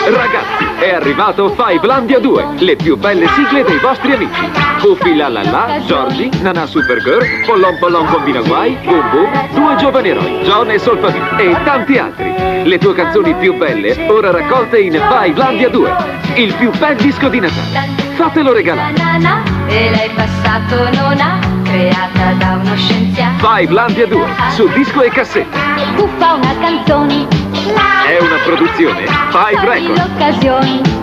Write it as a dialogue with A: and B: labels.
A: Ragazzi, è arrivato Fivelandia 2, le più belle sigle dei vostri amici. Puffi la la la, Giorgi, Nanà Supergirl, Pollon Pollon Combina Guai, Boom Boom, Due giovani eroi, John e Solfami e tanti altri. Le tue canzoni più belle, ora raccolte in Fivelandia 2, il più bel disco di Natale. Fatelo regalare.
B: E l'hai passato non ha, creata da uno scienziato.
A: Fivelandia 2, su disco e cassetta.
B: Buffa una canzone,
A: È una produzione Five
B: cogli
A: Records.
B: l'occasione.